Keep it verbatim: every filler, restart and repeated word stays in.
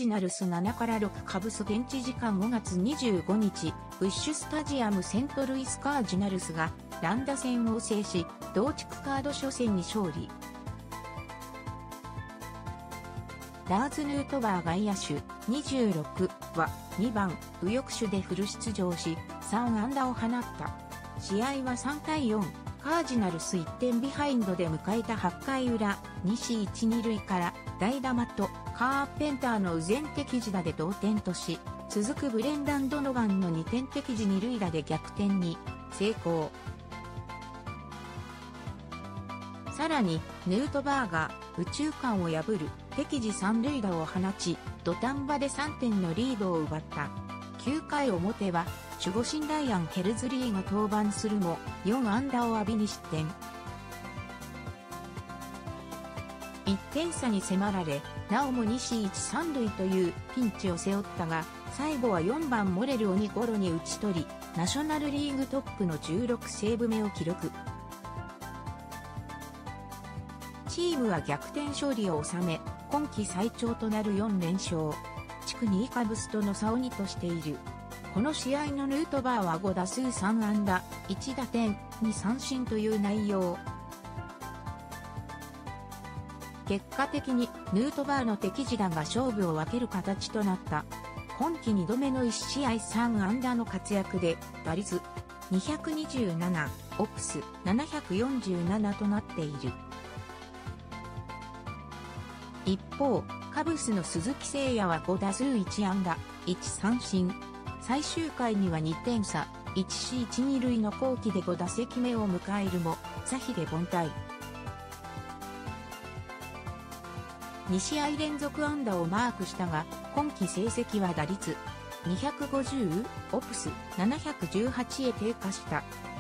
ジナルスななからろくカブス現地時間ごがつにじゅうごにち、ブッシュスタジアムセントルイスカージナルスが乱打戦を制し、同地区カード初戦に勝利。ラーズ・ヌートバー外野手にじゅうろくはにばん右翼手でフル出場しさん安打を放った。試合はさんたいよん、カージナルスいってんビハインドで迎えたはちかい裏、西いち、に塁から代打マット・カーペンターの右前的自打で同点とし、続くブレンダン・ドノバンのにてん的自二塁打で逆転に成功。さらに、ヌートバーが右中間を破る敵地三塁打を放ち、土壇場でさんてんのリードを奪った。きゅうかい表は、守護神ライアン・ケルズリーが登板するも、よん安打を浴びに失点。いってん差に迫られ、なおも西いち、三塁というピンチを背負ったが、最後はよんばんモレルをにゴロに打ち取り、ナショナルリーグトップのじゅうろくセーブ目を記録。チームは逆転勝利を収め、今季最長となるよんれん勝。地区にいカブスとの差をにとしている。この試合のヌートバーはごだすうさん安打、いち打点、に三振という内容。結果的にヌートバーの敵地打が勝負を分ける形となった。今季にどめのいち試合さん安打の活躍で、打率にひゃくにじゅうなな、オプスななひゃくよんじゅうななとなっている。一方、カブスの鈴木誠也はごだすういち安打、いち三振。最終回にはにてん差、いちしいち、に塁の好機でご打席目を迎えるも、差非で凡退。に試合連続安打をマークしたが、今季成績は打率にひゃくごじゅう、オプスななひゃくじゅうはちへ低下した。